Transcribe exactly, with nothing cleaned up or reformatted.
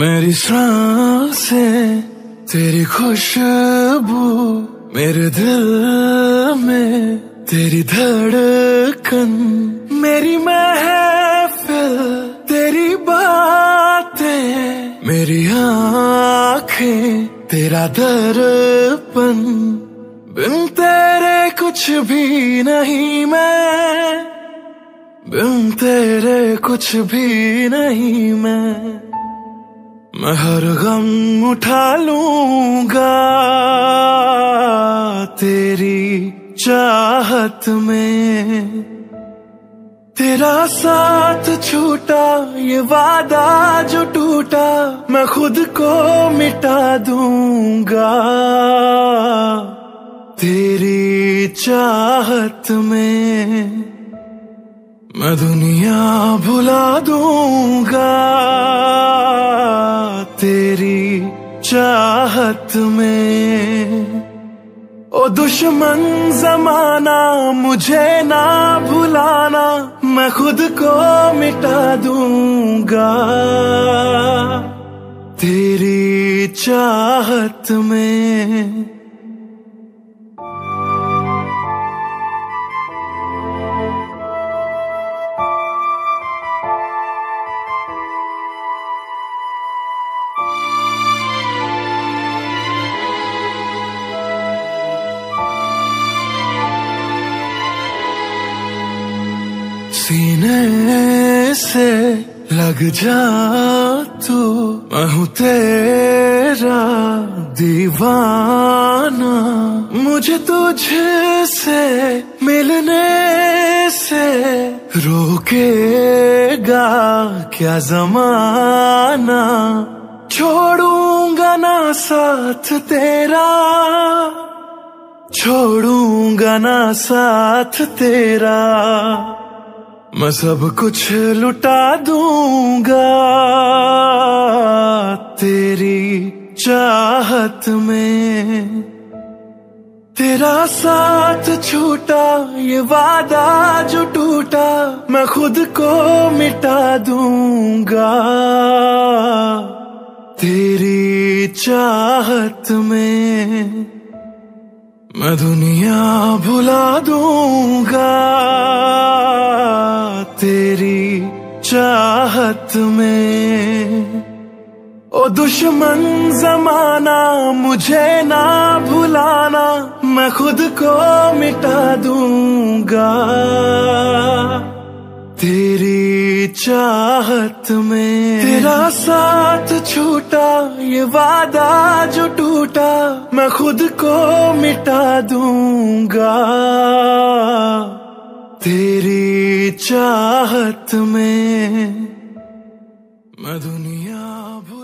मेरी सांसें तेरी खुशबू, मेरे दिल में तेरी धड़कन, मेरी महफिल तेरी बातें, मेरी आँखें तेरा दर्पण। बिन तेरे कुछ भी नहीं मैं, बिन तेरे कुछ भी नहीं मैं। मैं हर गम उठा लूंगा तेरी चाहत में। तेरा साथ छूटा ये वादा जो टूटा, मैं खुद को मिटा दूंगा तेरी चाहत में। मैं दुनिया भुला दूंगा तेरी चाहत में। ओ दुश्मन जमाना मुझे ना भुलाना, मैं खुद को मिटा दूंगा तेरी चाहत में। सीने से लग जा तू, मैं हूँ तेरा दीवाना। मुझे तुझसे मिलने से रोकेगा क्या जमाना। छोड़ूंगा ना साथ तेरा, छोड़ूंगा ना साथ तेरा। मैं सब कुछ लुटा दूंगा तेरी चाहत में। तेरा साथ छूटा ये वादा जो टूटा, मैं खुद को मिटा दूंगा तेरी चाहत में। मैं दुनिया भुला दूंगा तेरी चाहत में। ओ दुश्मन जमाना मुझे ना भुलाना, मैं खुद को मिटा दूंगा तेरी चाहत में। तेरा साथ छूटा ये वादा जो टूटा, मैं खुद को मिटा दूंगा तेरी चाहत में। मैं दुनिया